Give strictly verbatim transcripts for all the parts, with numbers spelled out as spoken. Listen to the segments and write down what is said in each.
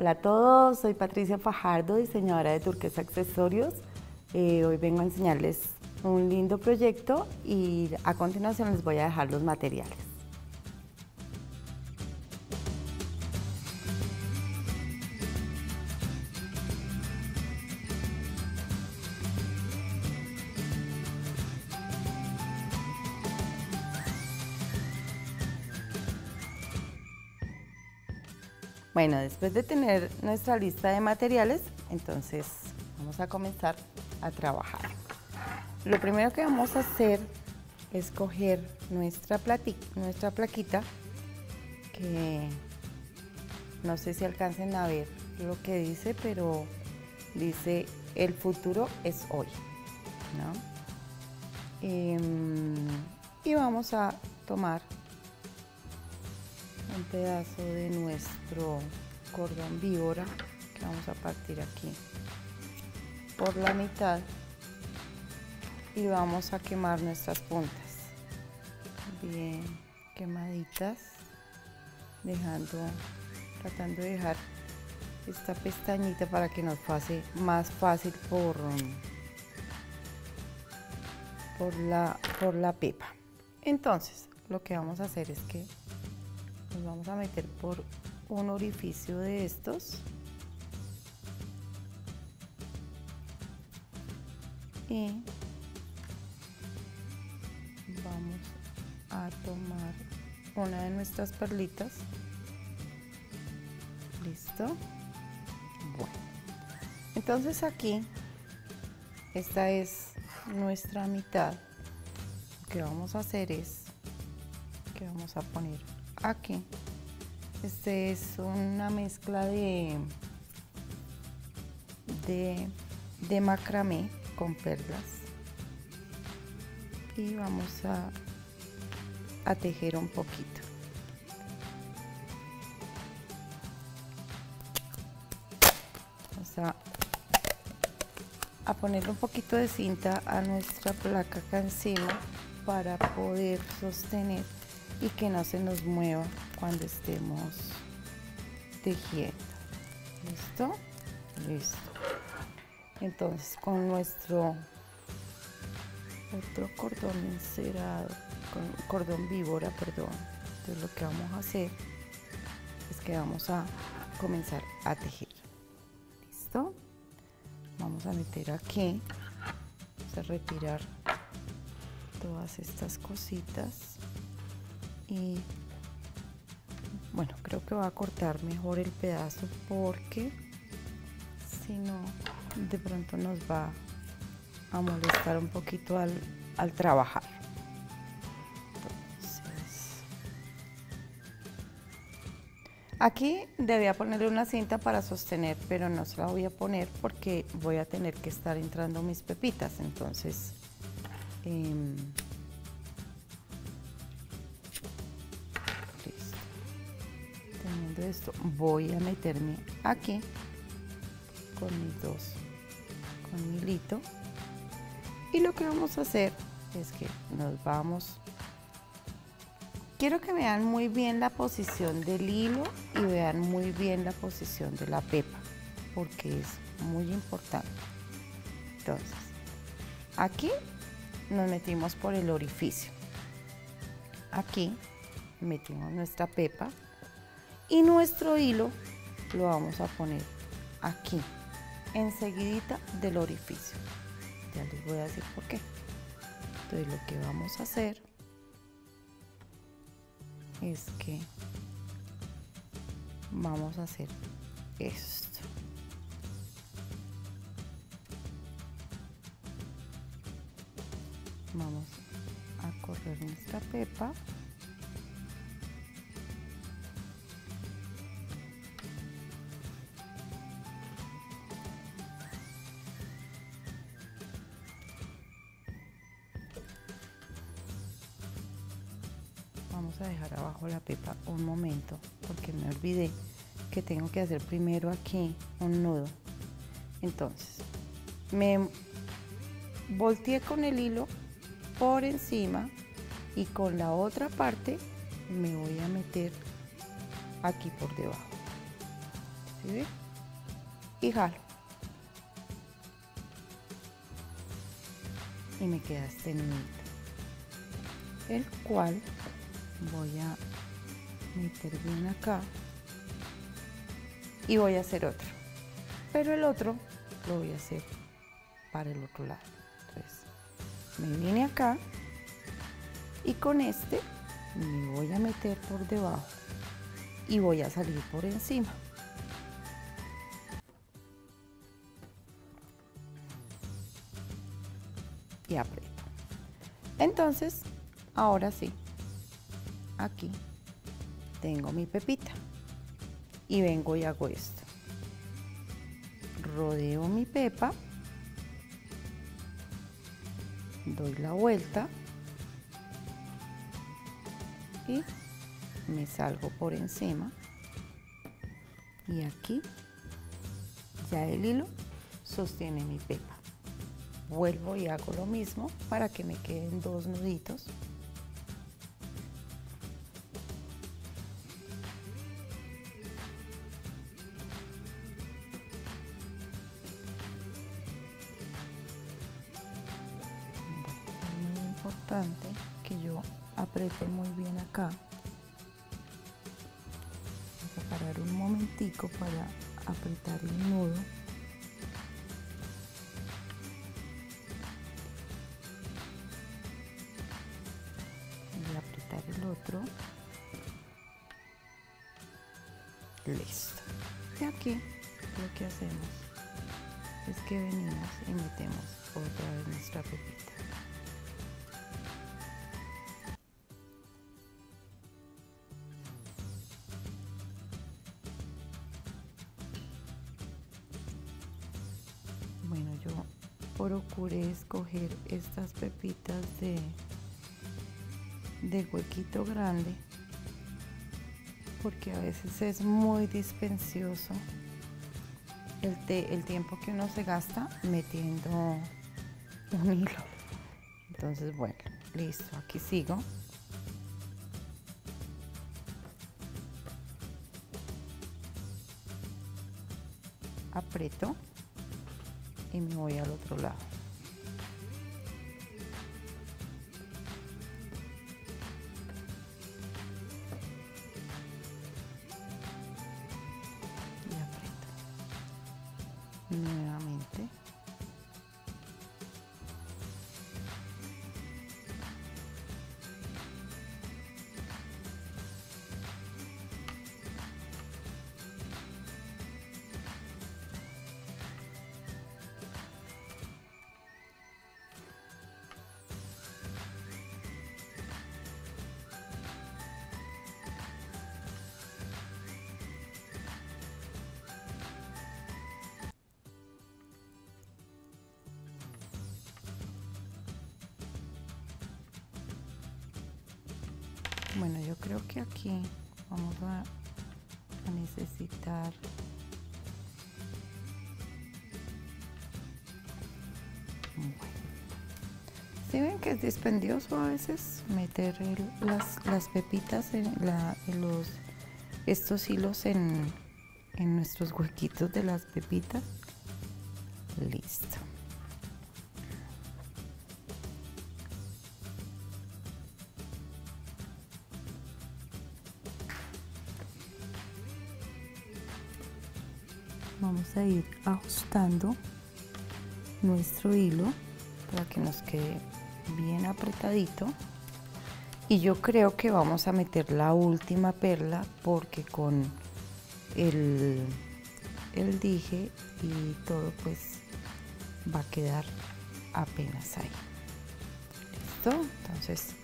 Hola a todos, soy Patricia Fajardo, diseñadora de Turquesa Accesorios. Eh, hoy vengo a enseñarles un lindo proyecto y a continuación les voy a dejar los materiales. Bueno, después de tener nuestra lista de materiales, entonces vamos a comenzar a trabajar. Lo primero que vamos a hacer es coger nuestra, nuestra plaquita, que no sé si alcancen a ver lo que dice, pero dice el futuro es hoy, ¿no? Eh, y vamos a tomar un pedazo de nuestro cordón víbora que vamos a partir aquí por la mitad y vamos a quemar nuestras puntas bien quemaditas, dejando tratando de dejar esta pestañita para que nos pase más fácil por por la por la pepa. Entonces lo que vamos a hacer es que nos vamos a meter por un orificio de estos y vamos a tomar una de nuestras perlitas. Listo. Bueno, entonces aquí esta es nuestra mitad. Lo que vamos a hacer es que vamos a poner aquí, este es una mezcla de, de, de macramé con perlas y vamos a, a tejer un poquito. Vamos a, a ponerle un poquito de cinta a nuestra placa acá encima para poder sostener y que no se nos mueva cuando estemos tejiendo. ¿Listo? Listo. Entonces con nuestro otro cordón encerado, con cordón víbora, perdón. Entonces lo que vamos a hacer es que vamos a comenzar a tejer. ¿Listo? Vamos a meter aquí, vamos a retirar todas estas cositas. Y bueno, creo que va a cortar mejor el pedazo porque si no de pronto nos va a molestar un poquito al, al trabajar. Entonces, aquí debía ponerle una cinta para sostener, pero no se la voy a poner porque voy a tener que estar entrando mis pepitas. Entonces eh, esto voy a meterme aquí con mis dos con mi hilito y lo que vamos a hacer es que nos vamos, quiero que vean muy bien la posición del hilo y vean muy bien la posición de la pepa porque es muy importante. Entonces aquí nos metimos por el orificio, aquí metimos nuestra pepa y nuestro hilo lo vamos a poner aquí, enseguidita del orificio. Ya les voy a decir por qué. Entonces lo que vamos a hacer es que vamos a hacer esto. Vamos a correr nuestra pepa. Vamos a dejar abajo la pepa un momento porque me olvidé que tengo que hacer primero aquí un nudo. Entonces me volteé con el hilo por encima y con la otra parte me voy a meter aquí por debajo. ¿sí ven? Y jalo. Y me queda este nudito, el cual voy a meter bien acá y voy a hacer otro, pero el otro lo voy a hacer para el otro lado. Entonces me vine acá y con este me voy a meter por debajo y voy a salir por encima. Y aprieto. Entonces, ahora sí, aquí tengo mi pepita y vengo y hago esto. Rodeo mi pepa, doy la vuelta y me salgo por encima, y aquí ya el hilo sostiene mi pepa. Vuelvo y hago lo mismo para que me queden dos nuditos. Bueno, es muy importante que yo apriete muy bien acá. Voy a parar un momentico para apretar el nudo. El otro, listo. Y aquí lo que hacemos es que venimos y metemos otra vez nuestra pepita. Bueno, yo procuré escoger estas pepitas de de huequito grande porque a veces es muy dispendioso el, te, el tiempo que uno se gasta metiendo un hilo. Entonces, bueno, listo, aquí sigo. Aprieto y me voy al otro lado. Nuevamente. Bueno, yo creo que aquí vamos a, a necesitar bueno, si ven que es dispendioso a veces meter el, las, las pepitas en, la, en los estos hilos en, en nuestros huequitos de las pepitas. Listo. Vamos a ir ajustando nuestro hilo para que nos quede bien apretadito, y yo creo que vamos a meter la última perla porque con el, el dije y todo pues va a quedar apenas ahí. Listo, entonces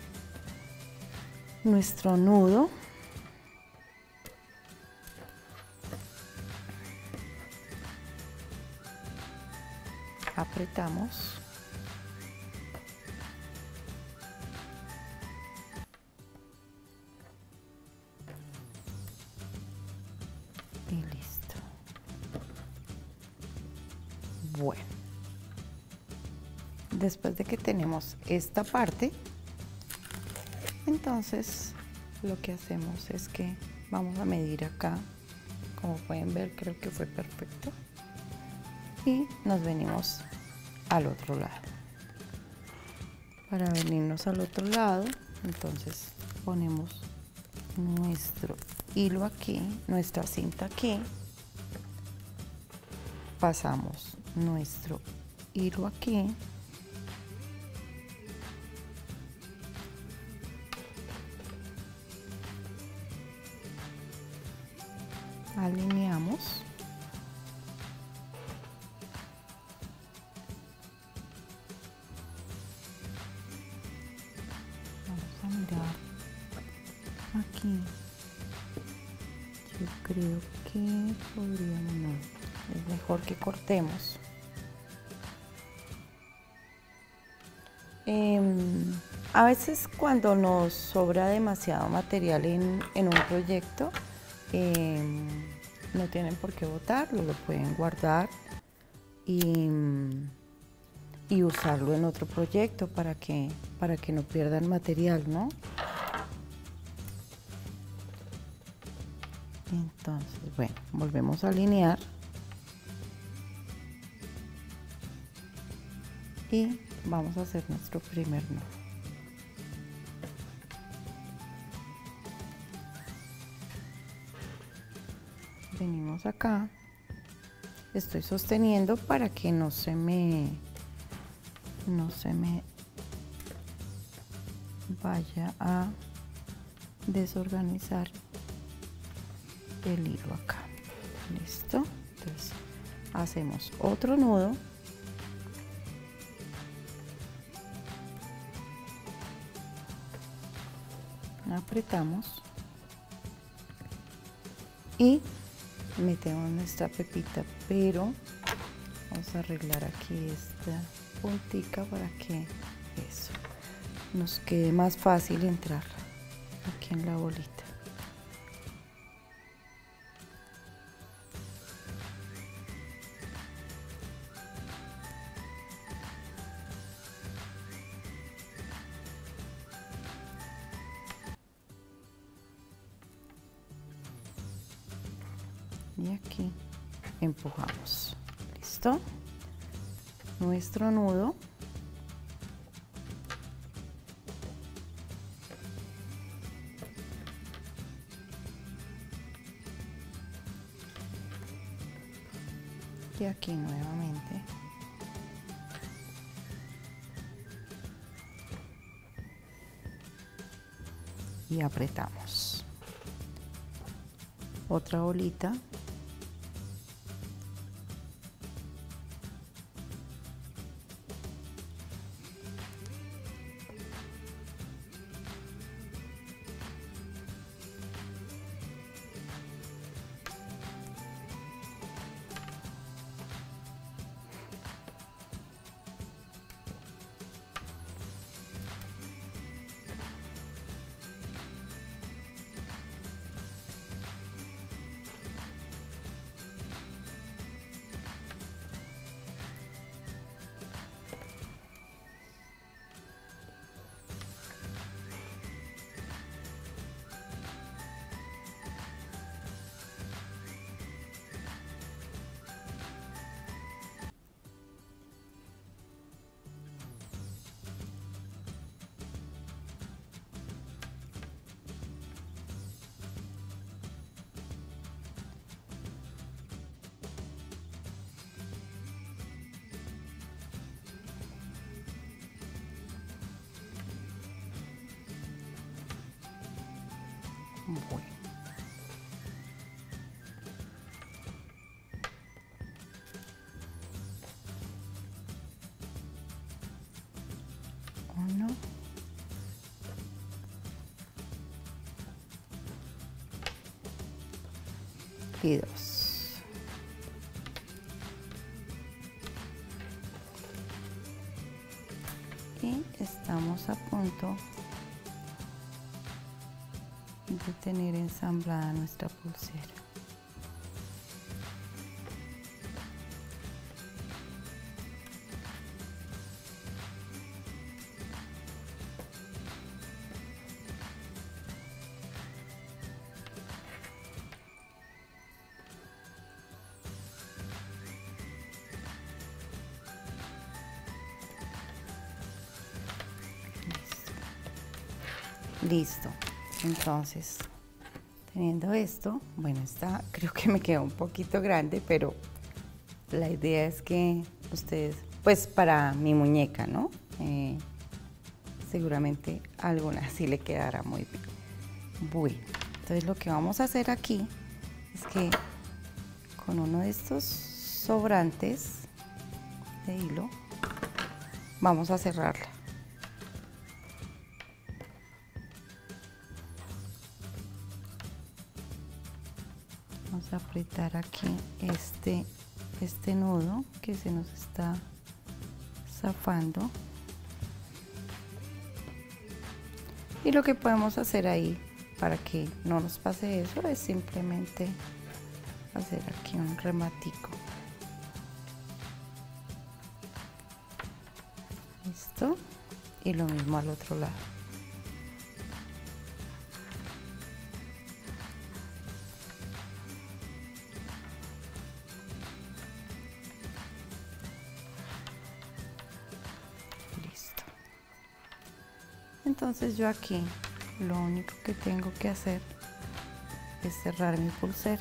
nuestro nudo apretamos y listo. Bueno, después de que tenemos esta parte, entonces lo que hacemos es que vamos a medir acá como pueden ver, creo que fue perfecto. Y nos venimos al otro lado. Para venirnos al otro lado, entonces ponemos nuestro hilo aquí, nuestra cinta aquí, pasamos nuestro hilo aquí, alineamos, vamos a mirar aquí, yo creo que podríamos, no, es mejor que cortemos. Eh, a veces cuando nos sobra demasiado material en, en un proyecto, eh, no tienen por qué botarlo, lo pueden guardar y, y usarlo en otro proyecto para que, para que no pierdan material, ¿no? Entonces, bueno, volvemos a alinear y vamos a hacer nuestro primer nudo. Venimos acá, estoy sosteniendo para que no se me no se me vaya a desorganizar el hilo acá. Listo, entonces hacemos otro nudo, apretamos y metemos nuestra pepita, pero vamos a arreglar aquí esta puntica para que eso nos quede más fácil entrar aquí en la bolita. Y aquí empujamos. Listo, nuestro nudo, y aquí nuevamente y apretamos otra bolita, bueno. Uno y dos. Y estamos a punto de tener ensamblada nuestra pulsera. Listo. Entonces, teniendo esto, bueno, esta creo que me quedó un poquito grande, pero la idea es que ustedes, pues para mi muñeca, ¿no? Eh, seguramente a alguna sí le quedará muy bien. Bueno, entonces lo que vamos a hacer aquí es que con uno de estos sobrantes de hilo vamos a cerrarla. Vamos a apretar aquí este, este nudo que se nos está zafando. Y lo que podemos hacer ahí para que no nos pase eso es simplemente hacer aquí un rematico. Listo. Y lo mismo al otro lado. Listo. Entonces yo aquí lo único que tengo que hacer es cerrar mi pulsera.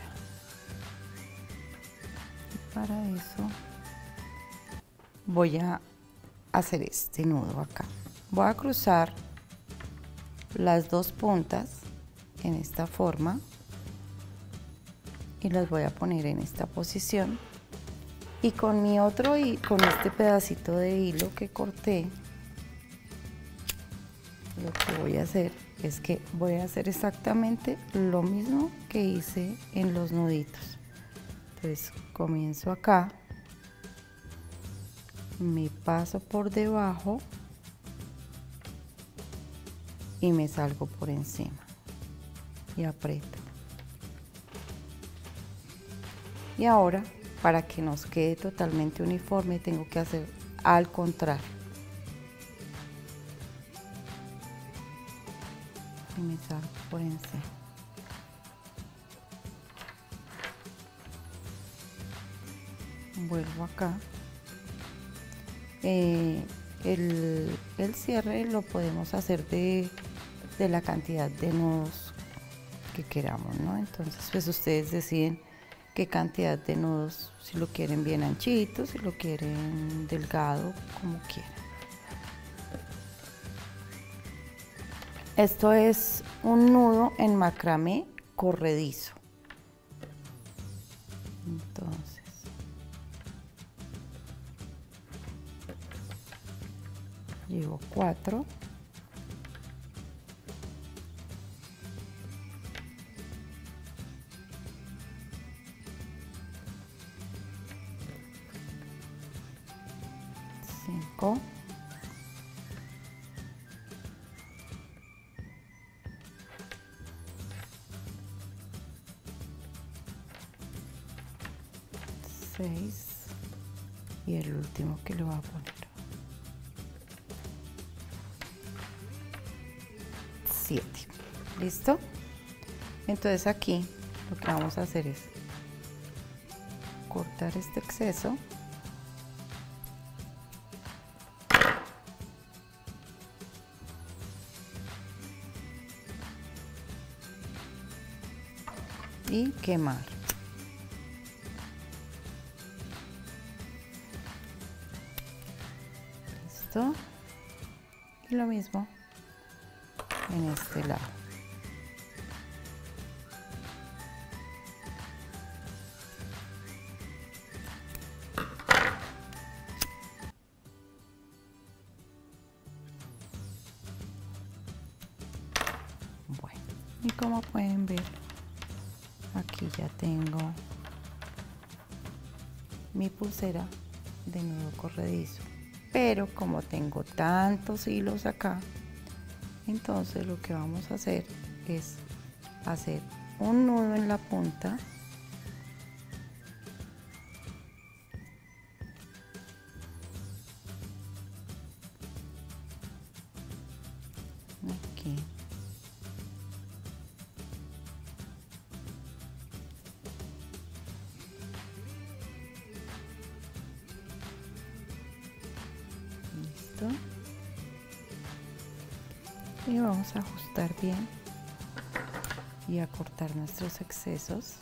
Y para eso voy a hacer este nudo acá. Voy a cruzar las dos puntas en esta forma y las voy a poner en esta posición, y con mi otro y con este pedacito de hilo que corté, lo que voy a hacer es que voy a hacer exactamente lo mismo que hice en los nuditos. Entonces comienzo acá, me paso por debajo y me salgo por encima y aprieto. Y ahora, para que nos quede totalmente uniforme, tengo que hacer al contrario. Y me salgo por encima. Vuelvo acá. Eh, el, el cierre lo podemos hacer de, de la cantidad de nudos que queramos, ¿no? Entonces, pues ustedes deciden qué cantidad de nudos, si lo quieren bien anchito, si lo quieren delgado, como quieran. Esto es un nudo en macramé corredizo. Entonces, llevo cuatro. Cinco. Seis. Y el último que le voy a poner. Siete. ¿Listo? Entonces aquí lo que vamos a hacer es cortar este exceso. Y quemar. Listo. Y lo mismo en este lado. Bueno, y como pueden ver, aquí ya tengo mi pulsera de nudo corredizo, pero como tengo tantos hilos acá, entonces lo que vamos a hacer es hacer un nudo en la punta aquí, listo, y vamos a ajustar bien y a cortar nuestros excesos.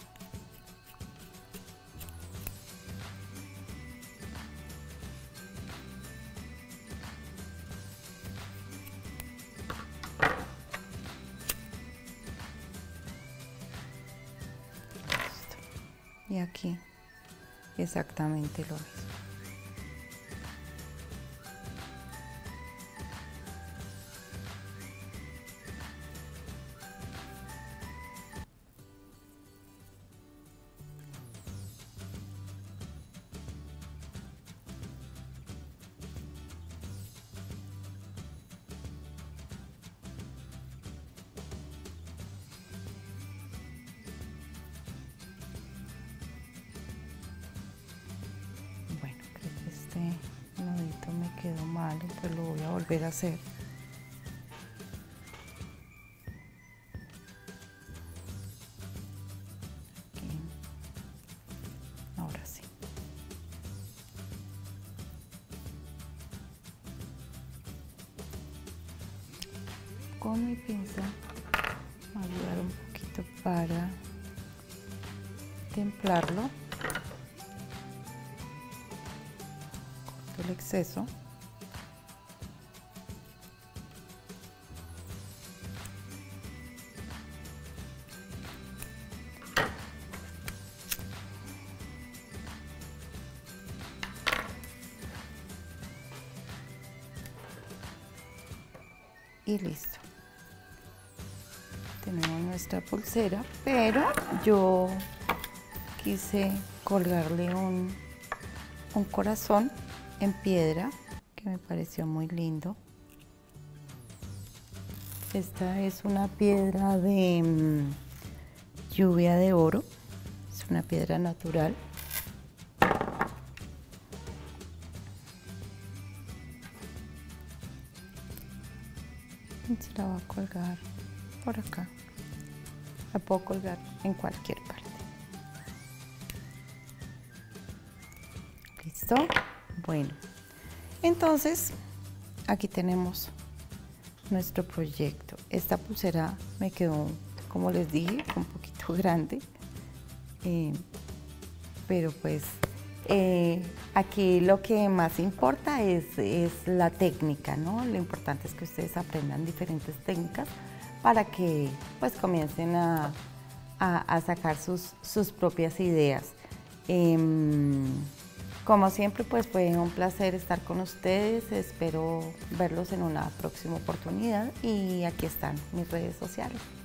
Y aquí exactamente lo mismo. Este nudito me quedó mal, entonces lo voy a volver a hacer. Aquí. Ahora sí. Con mi pinza voy a ayudar un poquito para templarlo. El exceso. Y listo. Tenemos nuestra pulsera, pero yo quise colgarle un, un corazón en piedra que me pareció muy lindo. Esta es una piedra de mmm, lluvia de oro, es una piedra natural. Y se la voy a colgar por acá. La puedo colgar en cualquier parte. ¿Listo? Bueno, entonces aquí tenemos nuestro proyecto. Esta pulsera me quedó, como les dije, un poquito grande, eh, pero pues eh, aquí lo que más importa es, es la técnica, ¿no? Lo importante es que ustedes aprendan diferentes técnicas para que pues comiencen a, a, a sacar sus, sus propias ideas. Eh, Como siempre, pues fue un placer estar con ustedes. Espero verlos en una próxima oportunidad y aquí están mis redes sociales.